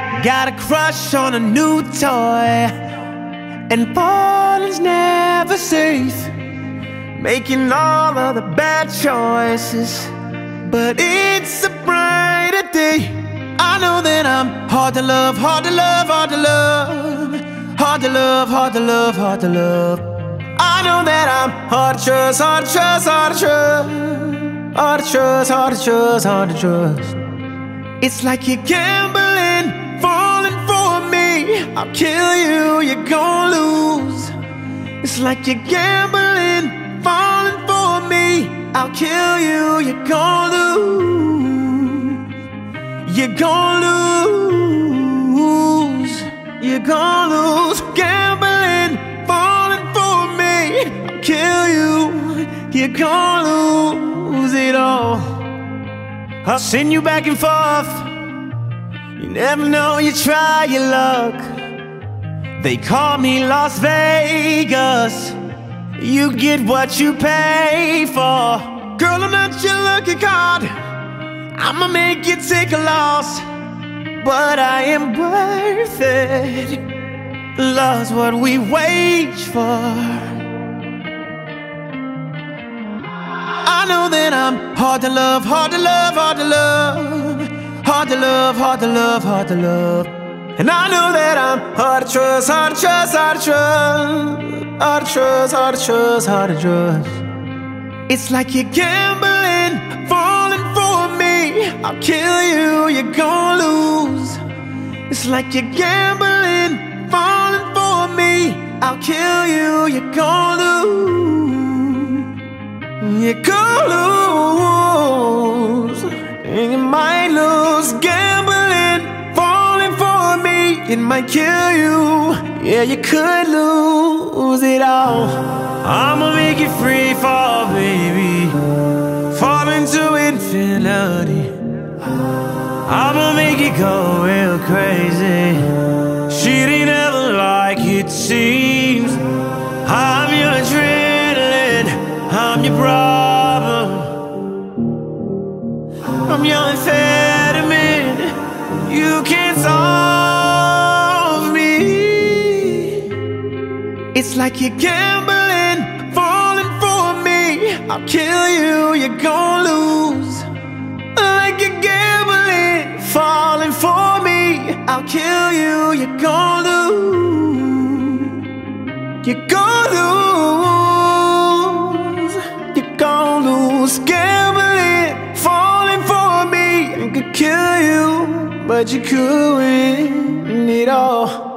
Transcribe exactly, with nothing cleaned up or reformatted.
Got a crush on a new toy, and falling's never safe. Making all of the bad choices, but it's a brighter day. I know that I'm hard to love, hard to love, hard to love, hard to love, hard to love, hard to love. I know that I'm hard to trust, hard to trust, hard to trust, hard to trust, hard to trust, hard to trust. It's like you're gambling, falling for me. I'll kill you, you're gonna lose. It's like you're gambling, falling for me. I'll kill you, you're gonna lose. You're gonna lose. You're gonna lose. Gambling, falling for me. I'll kill you, you're gonna lose it all. I'll send you back and forth. You never know, you try your luck. They call me Las Vegas. You get what you pay for. Girl, I'm not your lucky card. I'ma make you take a loss, but I am worth it. Love's what we wage for. I know that I'm hard to love, hard to love, hard to love, hard to love, hard to love, hard to love. And I know that I'm hard to trust, hard to trust, hard to trust, hard to trust, hard to trust, hard to trust. It's like you're gambling, falling for me. I'll kill you, you're gonna lose. It's like you're gambling, falling for me. I'll kill you, you're gonna lose. You're gonna lose, and you might lose. Gambling, falling for me, it might kill you. Yeah, you could lose it all. I'ma make you free fall, baby. Fall into infinity. I'ma make it go real crazy. Shit ain't ever like it seems. I'm your adrenaline, I'm your problem. I'm your amphetamine. You can't solve me. It's like you're gambling, falling for me. I'll kill you, you're gonna lose. Like you're gambling, falling for me. I'll kill you, you're gonna lose. You're gonna lose. You're gonna lose. Gambling, falling for me. I could kill you, but you could win it all.